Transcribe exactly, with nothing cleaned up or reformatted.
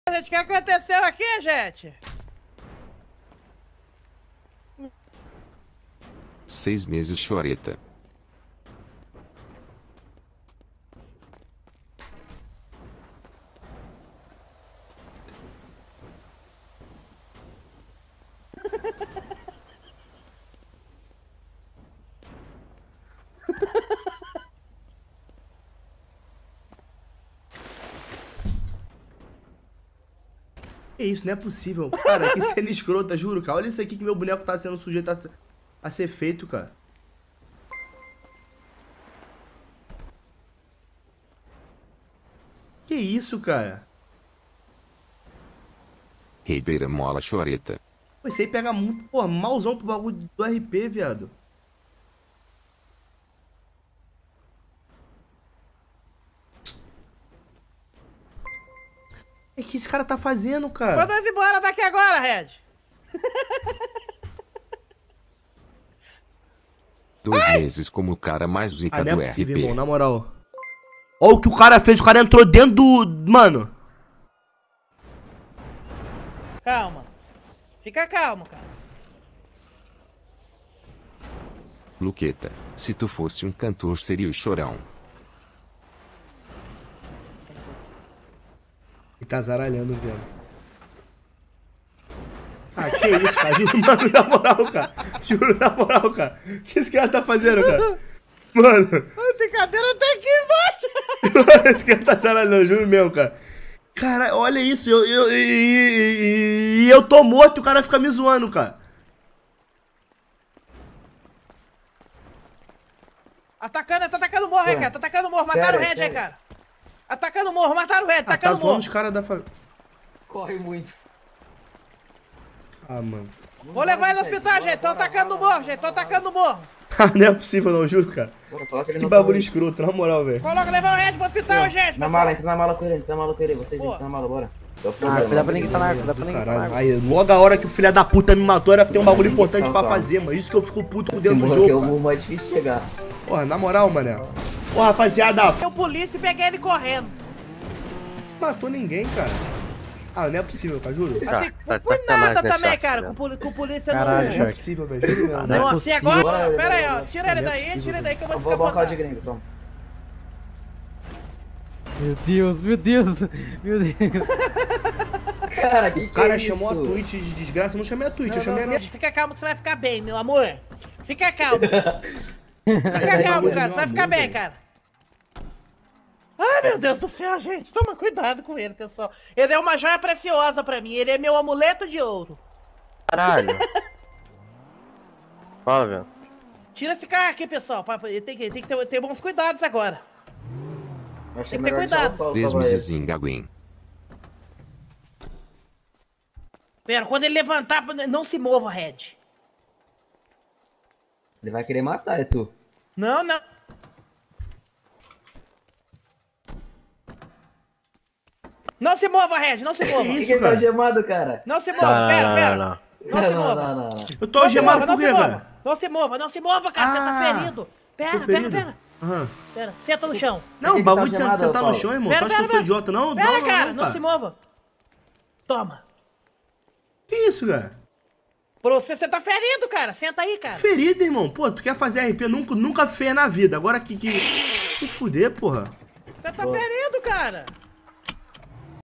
Gente, o que aconteceu aqui, gente? Seis meses choreta. Que isso, não é possível. Cara, que cena escrota, juro, cara. Olha isso aqui que meu boneco tá sendo sujeito a ser, a ser feito, cara. Que isso, cara? Ribeira Mola choreta. Pô, isso aí pega muito, pô, malzão pro bagulho do R P, viado. O que esse cara tá fazendo, cara? Vamos nós embora daqui agora, Red. Dois meses como o cara mais zica Ah, não do é possível, R P. irmão, na moral. Olha o que o cara fez, o cara entrou dentro do... Mano. Calma. Fica calmo, cara. Luqueta, se tu fosse um cantor seria o Chorão. Ele tá zaralhando, velho. Ah, que isso, cara. Juro, mano, na moral, cara. Juro, na moral, cara. O que esse cara tá fazendo, cara? Mano. Tem cadeira até aqui embaixo. Esse cara tá zaralhando, juro mesmo, cara. Cara, olha isso. Eu, eu, e, e, e eu tô morto e o cara fica me zoando, cara. Atacando, tá atacando o morro aí, cara. Tá atacando o morro. Mataram o Red aí, cara. Atacando o morro, mataram o Red. Ah, tá Atacando o zoando morro. os caras da família. Corre muito. Ah, mano. Vou levar ele no hospital, gente. Tô atacando o morro, gente. Tô atacando o morro. Não é possível não, juro, cara. Bora, coloca ele Que no bagulho carro. escroto, na moral, velho. Coloca, levar o Red pro hospital, gente. Na pessoal. mala, entra na mala com ele, entra na mala com ele. Vocês Pô. entram na mala, bora. Ah, cuidado pra ninguém tá na água, cuidado pra ninguém tá na Caralho, água. aí logo a hora que o filho da puta me matou era ter um bagulho Ninguém importante pra salva. fazer, mano. Isso que eu fico puto com Esse dentro do morro aqui é jogo, o cara. morro mais difícil de chegar. Porra, na moral, mané. Porra, rapaziada, Eu polícia e peguei ele correndo. não matou ninguém, cara. Ah, não é possível, cara, juro. Tá, Assim, tá de por sacanagem, nada né, também, Choque, cara. né? Com, poli- com polícia Caralho, Não é não. possível, velho, juro mesmo. Não é Nossa, e possível. agora? Bora, Pera aí, ó. bora, Tira ele Não é daí, possível, tira ele daí que eu vou Eu vou bancar o de descapotar. gringo, então. Meu Deus, meu Deus, meu Deus. Cara, que O que cara é chamou a isso? Twitch de desgraça, eu não chamei a Twitch, eu Não, chamei não, a minha... não, fica calmo que você vai ficar bem, meu amor. Fica calmo. Cara, Fica calmo, meu cara. Você vai ficar amor, bem, velho. cara. Ai, meu Deus do céu, gente. Toma cuidado com ele, pessoal. Ele é uma joia preciosa pra mim. Ele é meu amuleto de ouro. Caralho. Fala, velho. Tira esse carro aqui, pessoal. pa- Ele tem que, tem que ter, ter bons cuidados agora. Eu achei Tem que ter melhor deixar cuidado. o Paulo Três salvar ele. meses em Gaguin. Pera, quando ele levantar, não se mova, Red. Ele vai querer matar, é tu. Não, não. Não se mova, Red. Não se mova. Que Por que isso, ele tá cara? gemado, cara? Não se mova. Pera, pera. não. Não se não, mova. não, não, não. Eu tô Não se algemado mova, não por se quê, mova. cara? Não se mova, não se mova, cara. Você tá Ah, ferido. Pera, Tô pera, ferido? pera. Aham. Pera, senta no chão. Não, que o que tá bagulho de algemado, sentar no Paulo? chão, irmão. Pera, Tu acha que pera, eu sou pera. idiota, não? Pera, não, cara, não, não cara. se mova. Toma. Que isso, cara? Pra você, você tá ferido, cara. Senta aí, cara. Ferido, irmão. Pô, tu quer fazer R P, nunca, nunca fez na vida. Agora que... que... Se fuder, porra. Você tá ferido, cara.